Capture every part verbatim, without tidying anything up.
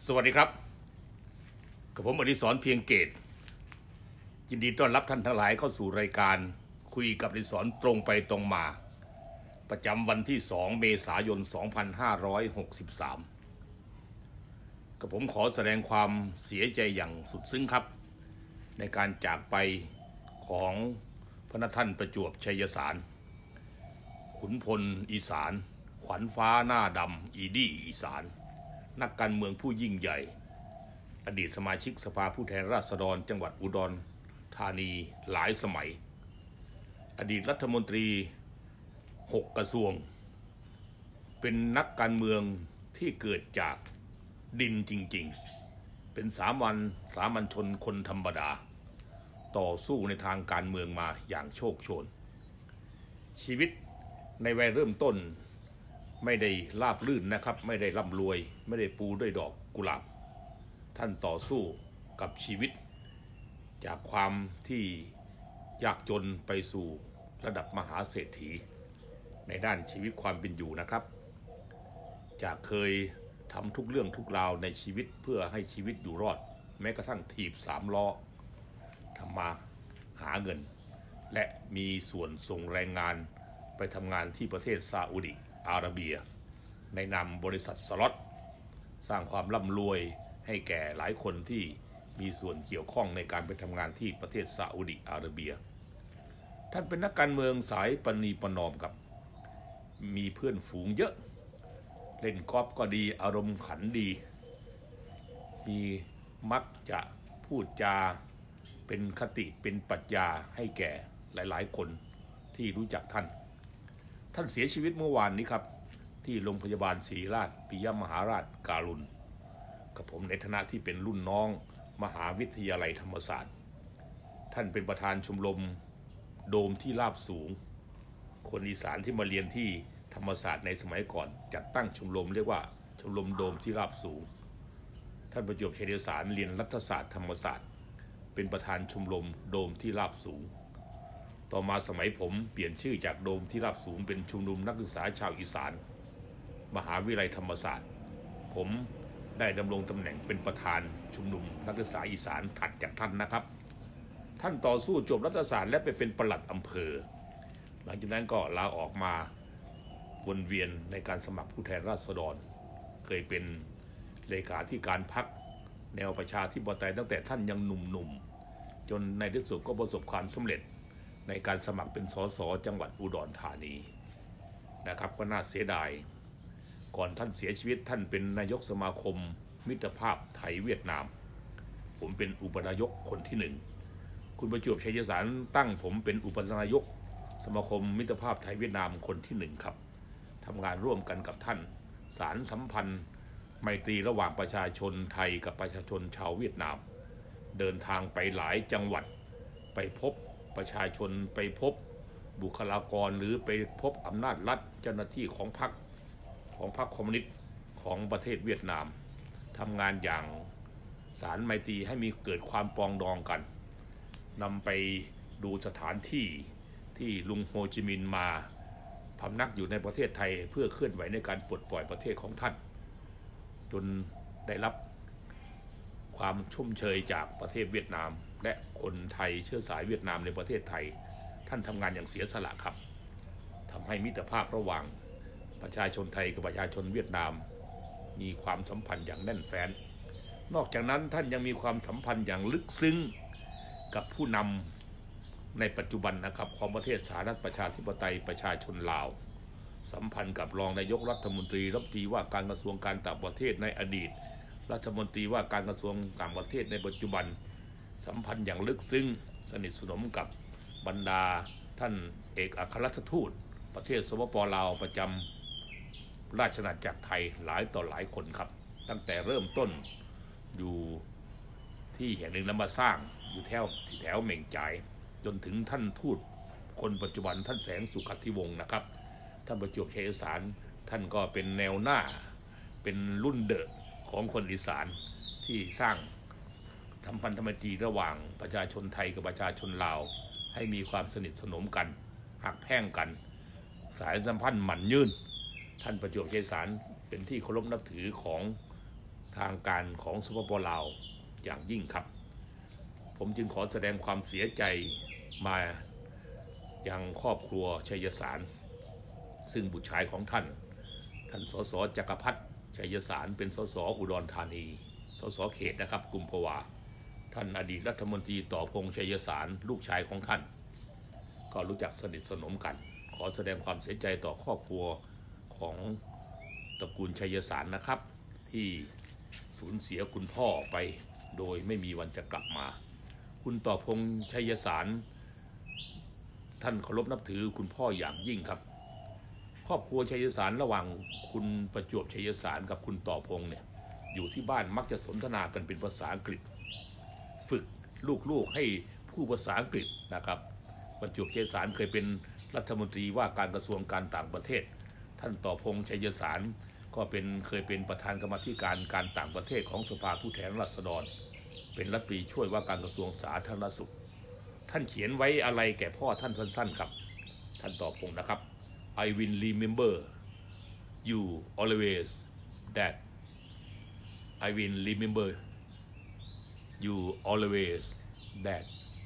สวัสดีครับกับผมอดิศรเพียงเกตยินดีต้อนรับท่านทั้งหลายเข้าสู่รายการคุยกับอดิศรตรงไปตรงมาประจำวันที่สองเมษายนสองพันห้าร้อยหกสิบสามกับผมขอแสดงความเสียใจอย่างสุดซึ้งครับในการจากไปของพระท่านประจวบชัยสารขุนพลอีสานขวัญฟ้าหน้าดำอีดี้อีสานนักการเมืองผู้ยิ่งใหญ่อดีตสมาชิกสภาผู้แทนราษฎรจังหวัดอุดรธานีหลายสมัยอดีตรัฐมนตรีหกกระทรวงเป็นนักการเมืองที่เกิดจากดินจริงๆเป็นสามัญสามัญชนคนธรรมดาต่อสู้ในทางการเมืองมาอย่างโชคโชนชีวิตในวัยเริ่มต้นไม่ได้ราบรื่นนะครับไม่ได้ร่ำรวยไม่ได้ปูด้วยดอกกุหลาบท่านต่อสู้กับชีวิตจากความที่ยากจนไปสู่ระดับมหาเศรษฐีในด้านชีวิตความเป็นอยู่นะครับจากเคยทำทุกเรื่องทุกราวในชีวิตเพื่อให้ชีวิตอยู่รอดแม้กระทั่งถีบสามล้อทำมาหาเงินและมีส่วนส่งแรงงานไปทำงานที่ประเทศซาอุดิอาระเบียในนามบริษัทสล็อตสร้างความร่ำรวยให้แก่หลายคนที่มีส่วนเกี่ยวข้องในการไปทำงานที่ประเทศซาอุดิอาระเบียท่านเป็นนักการเมืองสายปณีประนอมกับมีเพื่อนฝูงเยอะเล่นกอล์ฟก็ดีอารมณ์ขันดีมีมักจะพูดจาเป็นคติเป็นปรัชญาให้แก่หลายๆคนที่รู้จักท่านท่านเสียชีวิตเมื่อวานนี้ครับที่โรงพยาบาลศรีราชปิยมหาราชการุณกับผมในฐานะที่เป็นรุ่นน้องมหาวิทยาลัยธรรมศาสตร์ท่านเป็นประธานชมรมโดมที่ราบสูงคนอีสานที่มาเรียนที่ธรรมศาสตร์ในสมัยก่อนจัดตั้งชมรมเรียกว่าชมรมโดมที่ราบสูงท่านประจวบชัยสารเรียนรัฐศาสตร์ธรรมศาสตร์เป็นประธานชมรมโดมที่ราบสูงต่อมาสมัยผมเปลี่ยนชื่อจากโดมที่ราบสูงเป็นชุมนุมนักศึกษาชาวอีสานมหาวิทยาลัยธรรมศาสตร์ผมได้ดำรงตำแหน่งเป็นประธานชุมนุมนักศึกษาอีสานถัดจากท่านนะครับท่านต่อสู้จบรัฐศาสตร์และไปเป็นปลัดอำเภอหลังจากนั้นก็ลาออกมาวนเวียนในการสมัครผู้แทนราษฎรเคยเป็นเลขาธิการพรรคแนวประชาธิปไตยตั้งแต่ท่านยังหนุ่มๆจนในที่สุดก็ประสบความสำเร็จในการสมัครเป็นสสจังหวัดอุดรธานีนะครับก็น่าเสียดายก่อนท่านเสียชีวิตท่านเป็นนายกสมาคมมิตรภาพไทยเวียดนามผมเป็นอุปนายกคนที่หนึ่งคุณประจวบชัยสารตั้งผมเป็นอุปนายกสมาคมมิตรภาพไทยเวียดนามคนที่หนึ่งครับทำงานร่วมกันกับท่านสารสัมพันธ์ไมตรีระหว่างประชาชนไทยกับประชาชนชาวเวียดนามเดินทางไปหลายจังหวัดไปพบประชาชนไปพบบุคลากรหรือไปพบอำนาจรัฐเจ้าหน้าที่ของพรรคของพรรคคอมมิวนิสต์ของประเทศเวียดนามทำงานอย่างสารไมตรีให้มีเกิดความปรองดองกันนำไปดูสถานที่ที่ลุงโฮจิมินห์มาพำนักอยู่ในประเทศไทยเพื่อเคลื่อนไหวในการปลดปล่อยประเทศของท่านจนได้รับความชุ่มเชยจากประเทศเวียดนามและคนไทยเชื้อสายเวียดนามในประเทศไทยท่านทำงานอย่างเสียสละครับทำให้มิตรภาพระหว่างประชาชนไทยกับประชาชนเวียดนามมีความสัมพันธ์อย่างแน่นแฟ้นนอกจากนั้นท่านยังมีความสัมพันธ์อย่างลึกซึ้งกับผู้นำในปัจจุบันนะครับของประเทศสหรัฐประชาธิปไตยประชาชนลาวสัมพันธ์กับรองนายกรัฐมนตรีรัฐมนตรีว่าการกระทรวงการต่างประเทศในอดีตรัฐมนตรีว่าการกระทรวงต่างประเทศในปัจจุบันสัมพันธ์อย่างลึกซึ้งสนิทสนมกับบรรดาท่านเอกอัครราชทูตประเทศสปป.ลาวประจำราชอาณาจักรไทยหลายต่อหลายคนครับตั้งแต่เริ่มต้นอยู่ที่แห่งหนึ่งแล้วมาสร้างอยู่แถวแถวเหม่งจ่ายจนถึงท่านทูตคนปัจจุบันท่านแสงสุขธิวงศ์นะครับท่านประจวบชัยสารท่านก็เป็นแนวหน้าเป็นรุ่นเดอะของคนอีสานที่สร้างสัมพันธไมตรีระหว่างประชาชนไทยกับประชาชนลาวให้มีความสนิทสนมกันหักแพร่งกันสายสัมพันธ์หมั่นยืนท่านประจวบชัยสารเป็นที่เคารพนับถือของททางการของสปป.ลาวอย่างยิ่งครับผมจึงขอแสดงความเสียใจมายังครอบครัวชัยสารซึ่งบุตรชายของท่านท่านสสจักรพัฒน์ชัยสารเป็นสสอุดรธานีสสเขตนะครับกุมภาวะท่านอดีตรัฐมนตรีต่อพงษ์ชัยสารลูกชายของท่านก็รู้จักสนิทสนมกันขอแสดงความเสียใจต่อครอบครัวของตระกูลชัยสารนะครับที่สูญเสียคุณพ่อไปโดยไม่มีวันจะกลับมาคุณต่อพงษ์ชัยสารท่านเคารพนับถือคุณพ่ออย่างยิ่งครับครอบครัวชัยสารระหว่างคุณประจวบชัยสารกับคุณต่อพงษ์เนี่ยอยู่ที่บ้านมักจะสนทนากันเป็นภาษาอังกฤษฝึกลูกๆให้พูดภาษาอังกฤษนะครับประจวบชัยสารเคยเป็นรัฐมนตรีว่าการกระทรวงการต่างประเทศท่านต่อพงษ์ชัยสารก็เป็นเคยเป็นประธานกรรมาธิการการต่างประเทศของสภาผู้แทนราษฎรเป็นรัฐมนตรีช่วยว่าการกระทรวงสาธารณสุขท่านเขียนไว้อะไรแก่พ่อท่านสั้นๆครับท่านต่อพงษ์นะครับ I will remember you always that I will remember you always that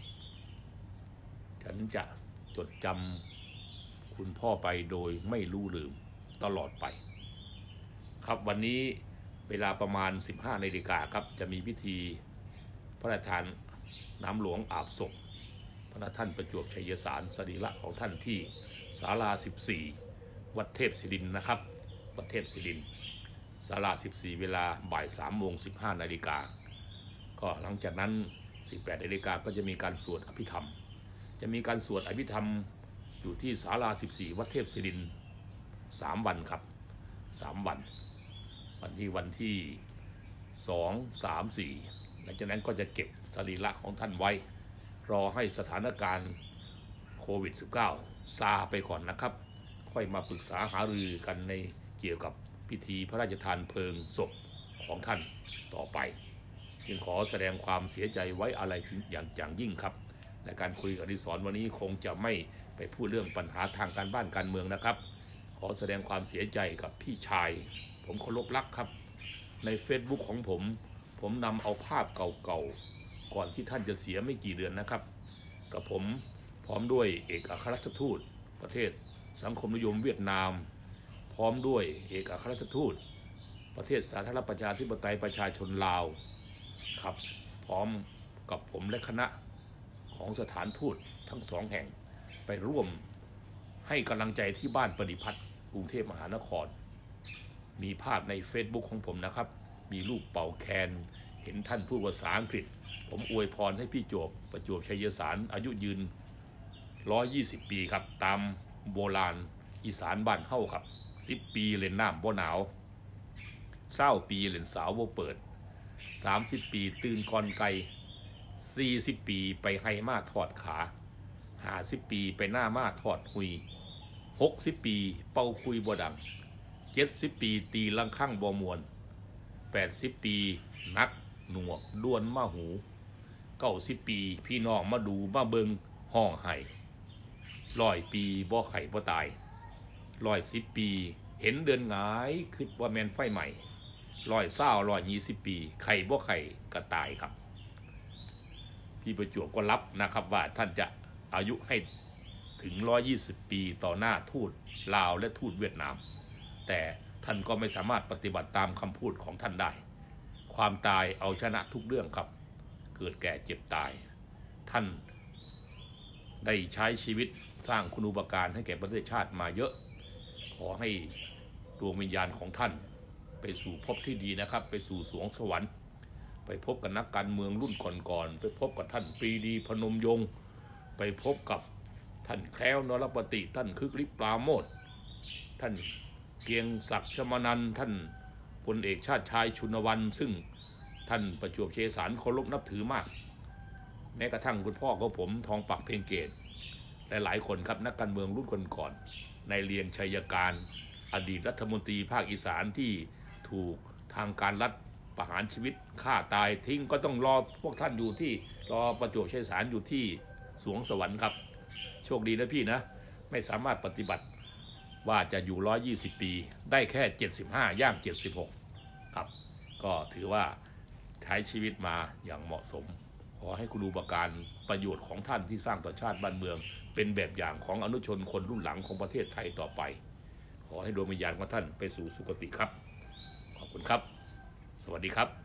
ฉันจะจดจำคุณพ่อไปโดยไม่รู้ลืมตลอดไปครับวันนี้เวลาประมาณสิบห้านาฬิกาครับจะมีพิธีพระราชทานน้ำหลวงอาบศพพระท่านประจวบชัยสารสรีระของท่านที่ศาลาสิบสี่วัดเทพศิรินทร์นะครับวัดเทพศิรินทร์ศาลาสิบสี่เวลาบ่ายสามโมงสิบห้านาฬิกาก็หลังจากนั้นสิบแปดนาฬิกาก็จะมีการสวดอภิธรรมจะมีการสวดอภิธรรมอยู่ที่ศาลาสิบสี่วัดเทพศิรินทร์สามวันครับสามวันวันที่วันที่สอง สาม สี่หลังจากนั้นก็จะเก็บสรีระของท่านไว้รอให้สถานการณ์โควิด สิบเก้า ซาไปก่อนนะครับค่อยมาปรึกษาหารือกันในเกี่ยวกับพิธีพระราชทานเพลิงศพของท่านต่อไปจึงขอแสดงความเสียใจไว้อะไรอย่างอย่างยิ่งครับในการคุยกับอดิศรวันนี้คงจะไม่ไปพูดเรื่องปัญหาทางการบ้านการเมืองนะครับขอแสดงความเสียใจกับพี่ชายผมเคารพรักครับใน Facebook ของผมผมนำเอาภาพเก่าๆก่อนที่ท่านจะเสียไม่กี่เดือนนะครับกับผมพร้อมด้วยเอกอัครราชทูตประเทศสังคมนิยมเวียดนามพร้อมด้วยเอกอัครราชทูตประเทศสาธารณประชาธิปไตยประชาชนลาวครับพร้อมกับผมและคณะของสถานทูตทั้งสองแห่งไปร่วมให้กำลังใจที่บ้านปฏิพัฒน์กรุงเทพมหานครมีภาพใน Facebook ของผมนะครับมีรูปเป่าแคนเห็นท่านพูดภาษาอังกฤษผมอวยพรให้พี่จวบประจวบชัยสารอายุยืนหนึ่งร้อยยี่สิบปีครับตามโบราณอีสานบ้านเฮ้าครับสิบปีเล่นน้ำบ่หนาวเศร้าปีเล่นสาวบ่เปิดสามสิบปีตื่นก่อนไกลสี่สิบปีไปไฮมาทอดขาห้าสิบปีไปหน้ามาทอดหุยหกสิบปีเป่าคุยบ่ดังเจ็ดสิบปีตีลังคั่งบ่มวนแปดสิบปีนักหนวกด้วนมาหูเก้าสิบปีพี่น้องมาดูมาเบิงห้องไห้ร้อยปีบ่ไข่บ่ตายร้อยสิบปีเห็นเดือนหงายคิดว่าแมนไฟใหม่ร้อยเศร้าร้อยยี่สิบปีไข่บ่ไข่ก็ตายครับพี่ประจวบก็รับนะครับว่าท่านจะอายุให้ถึงร้อยยี่สิบปีต่อหน้าทูตลาวและทูตเวียดนามแต่ท่านก็ไม่สามารถปฏิบัติตามคำพูดของท่านได้ความตายเอาชนะทุกเรื่องครับเกิดแก่เจ็บตายท่านได้ใช้ชีวิตสร้างคุณูปการให้แก่ประเทศชาติมาเยอะขอให้ดวงวิญญาณของท่านไปสู่ภพที่ดีนะครับไปสู่สวงสวรรค์ไปพบกับนักการเมืองรุ่นก่อนๆไปพบกับท่านปรีดีพนมยงค์ไปพบกับท่านแคล้วนรปฏิท่านคึกฤทธิ์ปราโมทย์ท่านเกียงศักดิ์ชมานันท์ท่านพลเอกชาติชายชุนวันซึ่งท่านประจวบชัยสารเคารพนับถือมากแม้กระทั่งคุณพ่อของผมทองปักเพ็งเกตและหลายคนครับนักการเมืองรุ่นก่อนๆในเรียงชัยการอดีตรัฐมนตรีภาคอีสานที่ถูกทางการรัฐประหารชีวิตฆ่าตายทิ้งก็ต้องรอพวกท่านอยู่ที่รอประจวบชัยสารอยู่ที่สวงสวรรค์ครับโชคดีนะพี่นะไม่สามารถปฏิบัติว่าจะอยู่หนึ่งร้อยยี่สิบปีได้แค่เจ็ดสิบห้าย่างเจ็ดสิบหกครับก็ถือว่าใช้ชีวิตมาอย่างเหมาะสมขอให้คุณูปการประโยชน์ของท่านที่สร้างต่อชาติบ้านเมืองเป็นแบบอย่างของอนุชนคนรุ่นหลังของประเทศไทยต่อไปขอให้ดวงวิญญาณของท่านไปสู่สุคติครับขอบคุณครับสวัสดีครับ